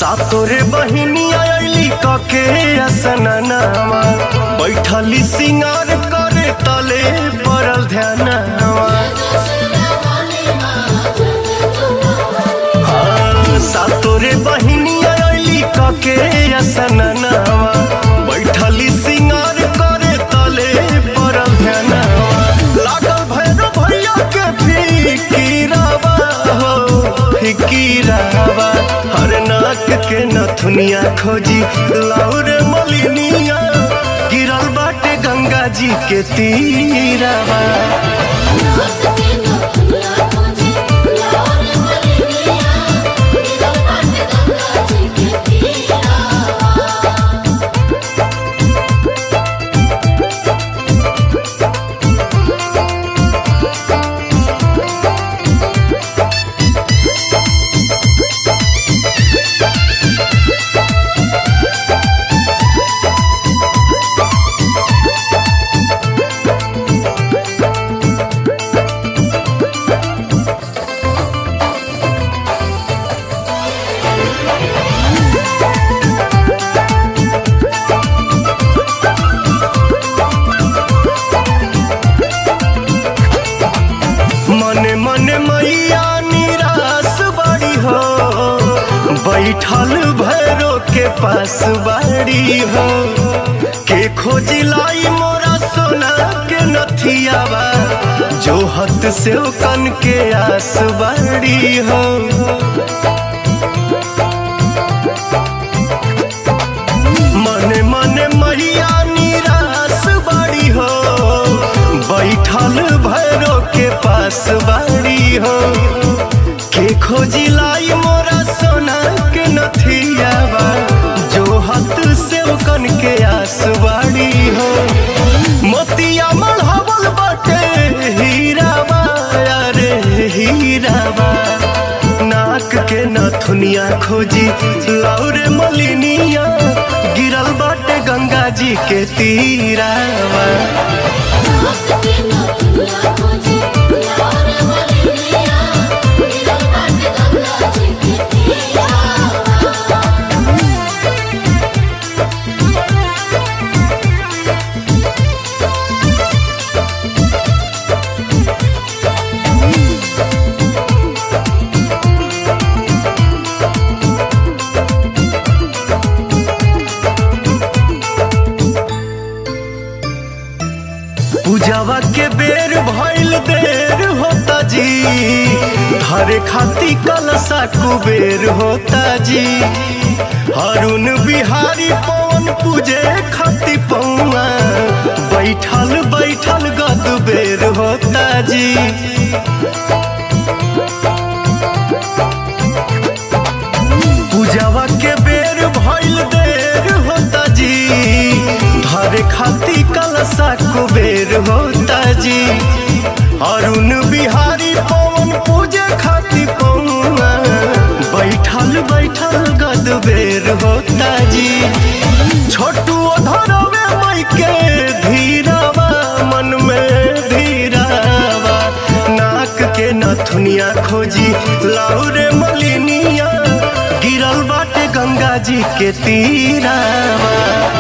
सातोरे बहिनिया अइली कके असननावा, बैठली सिंगार करे तले पड़ल ध्यानवा। सातोरे बहिनिया अइली कके असननावा, बैठली सिंगार करे तले पड़ल ध्यानवा। लागल भैरव भैया के फिकीरावा हो फिकीरावा, हर नाक के नथुनिया खोजी लाउरे मलिनिया, गिरल बाटे गंगा जी के तीरावा। बैठल भैरो के पास बाड़ी हो, के खोजी लाई मोरा सोना के नथियावा, जो हत से कन के आस बाड़ी हो। मने मने मैया निराश बाड़ी हो, बैठल भैरो के पास बाड़ी हो, के खोजी लाई मोरा सोना के नथियावा, जो हाथ से कन के आसवाड़ी हो। मोतिया मढ़ावल बाटे हीरावा, अरे हीरावा, नाक के नथुनिया खोजी लाउरे मलिनिया, गिरल बाटे गंगा जी के तीरावा। पूजावा के बेर भइल देर होता जी, हरे खाती कलसा कुबेर होता जी। अरुण बिहारी पवन पूजे खाती पौआ, बैठल बैठल गद बेर होता जी। पूजावा के बेर भइल देर होता जी, हरे खाती कलसा कुबेर होता जी। अरुण बिहारी पवन पूजे खाती पौआ, बैठल बैठल गद बेर होता जी। छोटू धरवे मई के धीरावा, मन में धीरावा, नाक के नथुनिया खोजी लाउरे मलिनिया, गिरल बाटे गंगा जी के तीरावा।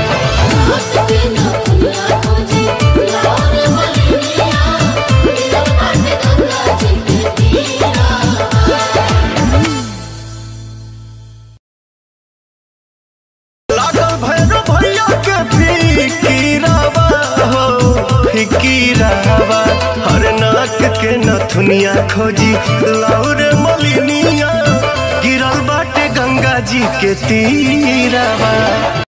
लागल भैरव भैया के फिकीरावा हो फिकीरावा, हर नाक के नथुनिया खोजी लाउरे मलिनिया, गिरल बाटे गंगा जी के तीरावा।